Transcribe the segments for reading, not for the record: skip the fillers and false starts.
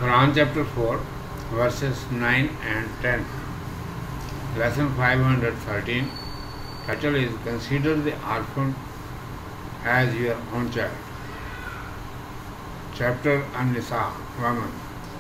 Quran chapter 4, verses 9 and 10. Lesson 513. Title is Consider the orphan as your own child. Chapter An-Nisaaa, Woman.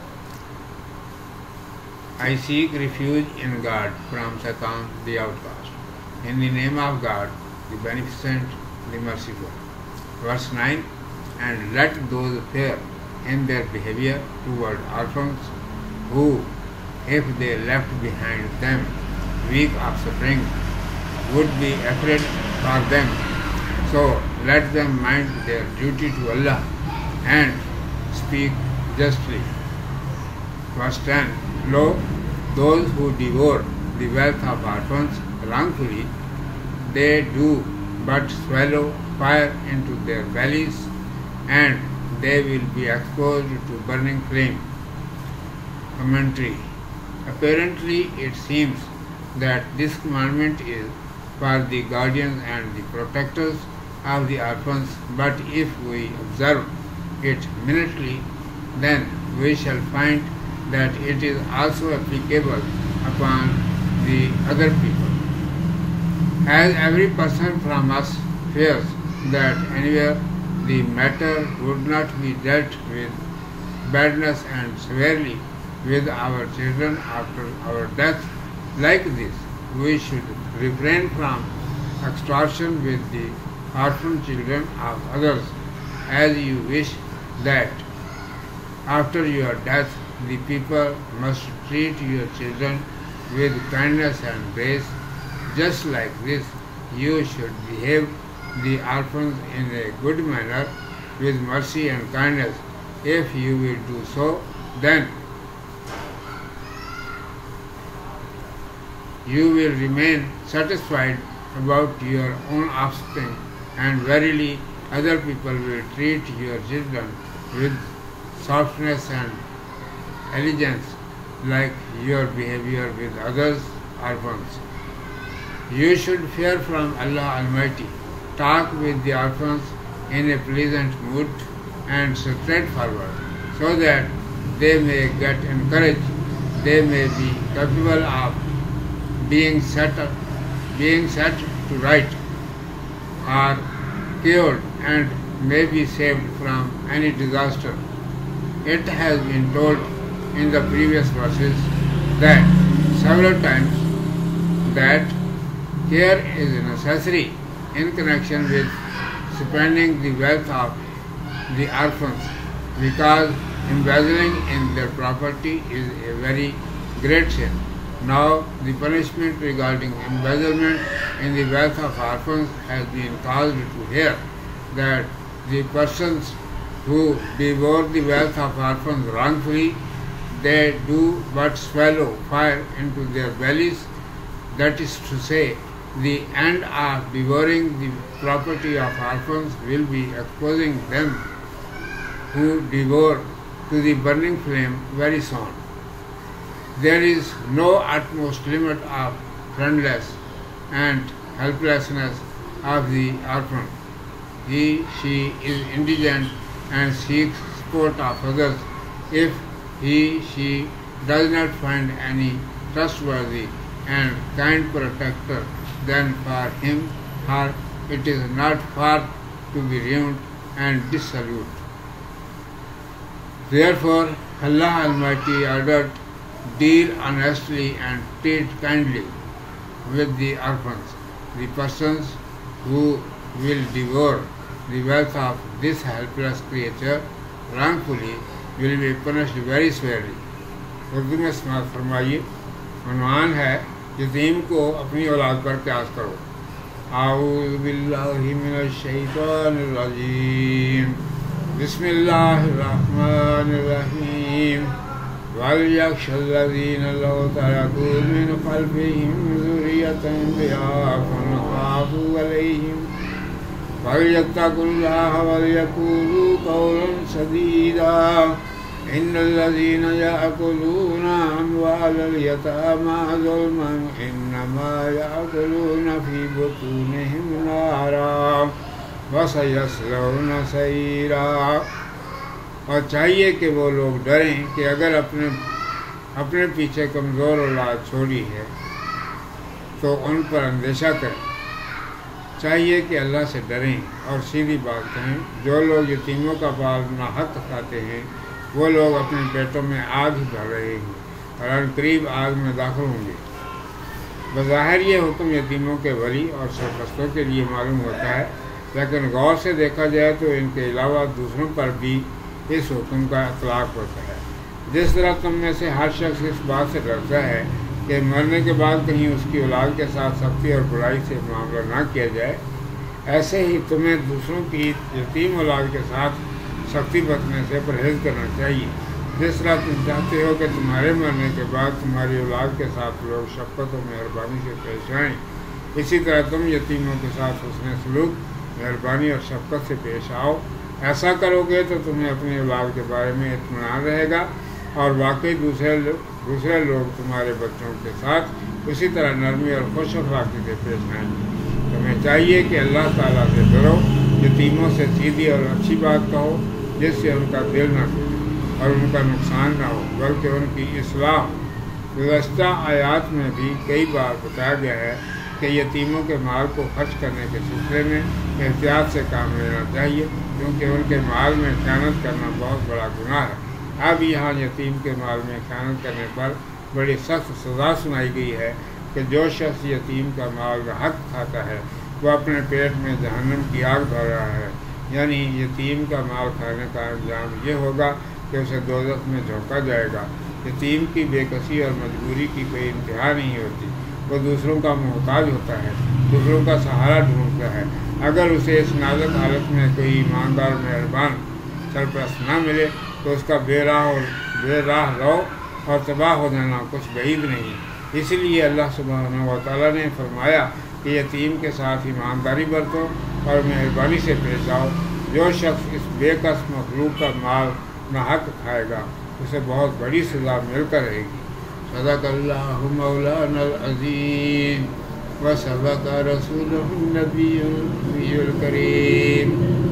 I seek refuge in God from Satan, the outcast. In the name of God, the Beneficent, the Merciful. Verse 9. And let those fear in their behaviour toward orphans who, if they left behind them weak offspring, would be afraid for them. So let them mind their duty to Allah and speak justly. Verse 10. Lo, those who devour the wealth of orphans wrongfully, they do but swallow fire into their bellies, and they will be exposed to burning flame. Commentary. Apparently it seems that this commandment is for the guardians and the protectors of the orphans, but if we observe it minutely, then we shall find that it is also applicable upon the other people. As every person from us fears that anywhere the matter would not be dealt with badness and severely with our children after our death, like this, we should refrain from extortion with the orphan children of others, as you wish that after your death the people must treat your children with kindness and grace. Just like this, you should behave the orphans in a good manner with mercy and kindness. If you will do so, then you will remain satisfied about your own offspring, and verily other people will treat your children with softness and elegance like your behavior with others orphans. You should fear from Allah Almighty. Talk with the orphans in a pleasant mood and straightforward, so that they may get encouraged, they may be capable of being set to right or cured, and may be saved from any disaster. It has been told in the previous verses that several times that care is necessary in connection with spending the wealth of the orphans, because embezzling in their property is a very great sin. Now the punishment regarding embezzlement in the wealth of orphans has been caused to hear that the persons who devour the wealth of orphans wrongfully, they do but swallow fire into their bellies. That is to say, the end of devouring the property of orphans will be exposing them who devour to the burning flame very soon. There is no utmost limit of friendlessness and helplessness of the orphan. She is indigent and seeks support of others. If she does not find any trustworthy and kind protector, then for him, her, it is not far to be ruined and dissolute. Therefore, Allah Almighty ordered, deal honestly and treat kindly with the orphans. The persons who will devour the wealth of this helpless creature wrongfully will be punished very severely. Urdu में समाप्त फरमाइए। उन्वान है यतीम को अपनी औलाद पर क़यास करो। आऊज़ु बिल्लाहि minash-Shay-taanir-Rajiim। Bis-Millaahir-Rah-maanir-Rahiim। वल्यख्शल्लज़ीना लौ तरकू मिन ख़ल्फ़िहिम ज़ुर्रिय्यतन ज़िआफ़न ख़ाफ़ू अलैहिम फ़ल्यत्तक़ुल्लाह वल्यक़ूलू क़ौलन सदीदा। इन्नल्लज़ीना याकुलूना अम्वालल यतामा ज़ुल्मन इन्नमा याकुलूना फ़ी बुतूनिहिम नारा व सयस्लौना सईरा। اور چاہیے کہ وہ لوگ ڈریں کہ اگر اپنے پیچھے کمزور اولاد چھوڑی ہے تو ان پر اندیشہ کریں۔ چاہیے کہ اللہ سے ڈریں اور سیدھی بات کہیں۔ جو لوگ یتیموں کا بال ناحق کھاتے ہیں وہ لوگ اپنے پیٹوں میں آگ ہی بھر رہے ہیں اور ان قریب آگ میں داخل ہوں گے۔ بظاہر یہ حکم یتیموں کے ولی اور سرپرستوں کے لیے معلوم ہوتا ہے، لیکن غور سے دیکھا جائے تو ان کے علاوہ دوسروں پر بھی اس حکم کا اطلاق ہوتا ہے۔ جس طرح تم میں سے ہر شخص اس بات سے ڈرتا ہے کہ مرنے کے بعد کہیں اس کی اولاد کے ساتھ سختی اور برائی سے معاملہ نہ کیا جائے، ایسے ہی تمہیں دوسروں کی یتیم اولاد کے ساتھ سختی برتنے سے پرہیز کرنا چاہیے۔ جس طرح تم چاہتے ہو کہ تمہارے مرنے کے بعد تمہاری اولاد کے ساتھ لوگ شفقت و مہربانی سے پیش آئیں، اسی طرح تم یتیموں کے ساتھ حسن سلوک، مہربانی اور شفقت سے پیش آؤ۔ ایسا کرو گے تو تمہیں اپنی اولاد کے بارے میں اطمینان رہے گا اور واقعی دوسرے لوگ تمہارے بچوں کے ساتھ اسی طرح نرمی اور خوش اخلاقی سے پیش آئیں گے۔ تمہیں چاہیے کہ اللہ تعالیٰ سے ڈرو، یتیموں سے سیدھی اور اچھی بات کہو جس سے ان کا دل نہ ٹوٹے اور ان کا نقصان نہ ہو بلکہ ان کی اصلاح ہو۔ گزشتہ آیات میں بھی کئی بار بتایا گیا ہے کہ یتیموں کے مال کو خرچ کرنے کے سلسلے میں احتیاط سے کام لینا چاہیے، کیونکہ ان کے مال میں خیانت کرنا بہت بڑا گناہ ہے۔ اب یہاں یتیم کے مال میں خیانت کرنے پر بڑی سخت سزا سنائی گئی ہے کہ جو شخص یتیم کا مال حق کھاتا ہے وہ اپنے پیٹ میں جہنم کی آگ بھر رہا ہے۔ یعنی یتیم کا مال کھانے کا انجام یہ ہوگا کہ اسے دوزخ میں جھونکا جائے گا۔ یتیم کی بے کسی اور مجبوری کی کوئی انتہا نہیں ہوتی، وہ دوسروں کا محتاج ہوتا ہے، دوسروں کا سہارا ڈھونڈتا ہے۔ اگر اسے اس نازک حالت میں کوئی ایماندار مہربان سرپرست نہ ملے تو اس کا بے راہ رو اور تباہ ہو جانا کچھ بعید نہیں۔ اسی لیے اللہ سبحانہ و تعالیٰ نے فرمایا کہ یتیم کے ساتھ ایمانداری برتو اور مہربانی سے پیش آؤ۔ جو شخص اس بے کس مخلوق کا مال ناحق کھائے گا اسے بہت بڑی سزا مل کر رہے گی۔ صدق اللہ مولانا العظیم و صدق رسولہ النبی الکریم۔